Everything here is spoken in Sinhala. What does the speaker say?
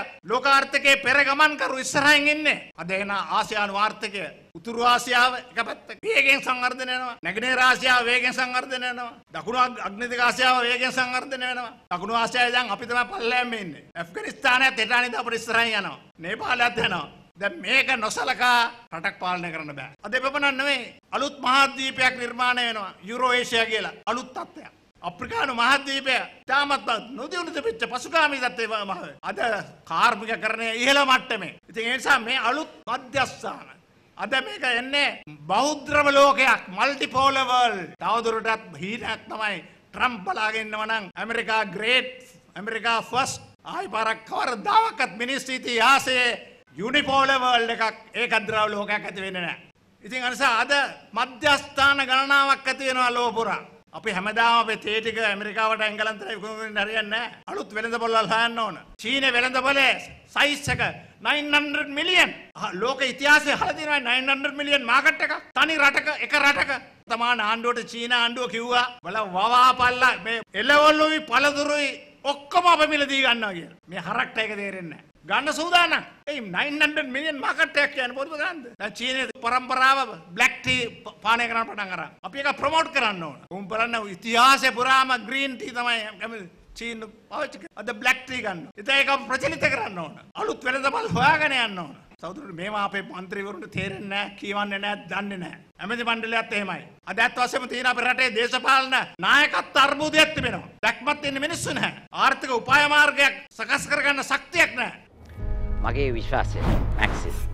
ලෝකාර්ථකයේ පෙර ගමන් කරු ඉස්සරහින් ඉන්නේ. අද එන ආසියානු ආර්ථිකය උතුරු ආසියාව එක පැත්තක වේගෙන් සංවර්ධනය වෙනවා. නැගෙනහිර ආසියාව වේගෙන් සංවර්ධනය වෙනවා. දකුණු අග්නිදිග ආසියාව වේගෙන් සංවර්ධනය වෙනවා. දකුණු ආසියාවේ දැන් අපි තමයි පල්ලෙයන් ඉන්නේ. ඇෆ්ගනිස්තානයත් එටානිද අපිට ඉස්සරහින් යනවා. නේපාලයත් යනවා. දැන් මේක නොසලකා රටක් පාලනය කරන්න බෑ. අද එපමණක් නෙවෙයි අලුත් මහද්වීපයක් නිර්මාණය වෙනවා. යුරෝ ඒෂියා කියලා අලුත් තත්ත්වයක්. අප්‍රිකානු මහද්වීපය තාමත් නොදියුණු තිබිච්ච පසුගාමී තත්ත්වයේ අද කාර්මිකකරණය ඉහළ මට්ටමේ. ඉතින් ඒ නිසා මේ අලුත් මධ්‍යස්ථාන අද මේක එන්නේ බෞද්ධව ලෝකයක් මල්ටිපෝලර් වර්ල්ඩ්. තවදුරටත් හීනක් තමයි ට්‍රම්ප් බලාගෙන ඉන්නවා නම් ඇමරිකා ග්‍රේට් ඇමරිකා ෆස්ට් ආයි පාරක් කවරදාකවත් මිනිස් ඉතිහාසයේ යුනිපෝලර් වර්ල්ඩ් එකක් ඒකද්‍රව ලෝකයක් ඇති වෙන්නේ නැහැ. ඉතින් අනිසා අද මධ්‍යස්ථාන ගණනාවක් ඇති වෙනවා ලෝක පුරා. අපි හැමදාම අපේ තේ ටික ඇමරිකාවට එංගලන්තයට විකුණුමින් හරියන්නේ නැහැ. අලුත් වෙළඳපොළ වල හොයන්න ඕන. චීනේ වෙළඳපොලේ සයිස් එක 900 මිලියන්. ලෝක ඉතිහාසයේ අහලා තියෙනවා 900 මිලියන් මාකට් එකක්. තනි රටක එක රටක. තමාන ආණ්ඩුවට චීන ආණ්ඩුව කිව්වා බල වවාපල්ලා මේ එළවලුයි පළතුරුයි ඔක්කොම අප මිලදී ගන්නවා කියලා. මේ හරක්ට ඒක තේරෙන්නේ නැහැ. ගන්න සූදානම්. ඒ 900 මිලියන් මාකට් එකක් කියන්නේ පොඩි ගන්නද? දැන් චීනයේ පරම්පරාව බ්ලැක් ටී පානය කරන්න පටන් අරන්. අපි ඒක ප්‍රොමෝට් කරන්න ඕන. උන් බලන්න ඉතිහාසයේ පුරාම ග්‍රීන් ටී තමයි චීන පාවිච්චි කරන්නේ. අද බ්ලැක් ටී ගන්නවා. ඉතින් ඒක ප්‍රචලිත කරන්න ඕන. අලුත් වෙළඳපොළ හොයාගෙන යන්න ඕන. සෞතුරු මේවා අපේ മന്ത്രിවරුන්ට තේරෙන්නේ නැහැ, කියවන්නේ නැහැ, දන්නේ නැහැ. ඇමති මණ්ඩලයත් එහෙමයි. අද ඇත්ත වශයෙන්ම තියෙන අපේ රටේ දේශපාලන නායකත්ව අර්බුදයක් තිබෙනවා. දැක්මත් ඉන්න මිනිස්සු නැහැ. ආර්ථික උපාය මාර්ගයක් සකස් කරගන්න ශක්තියක් නැහැ. මගේ විශ්වාසය මැක්සිස්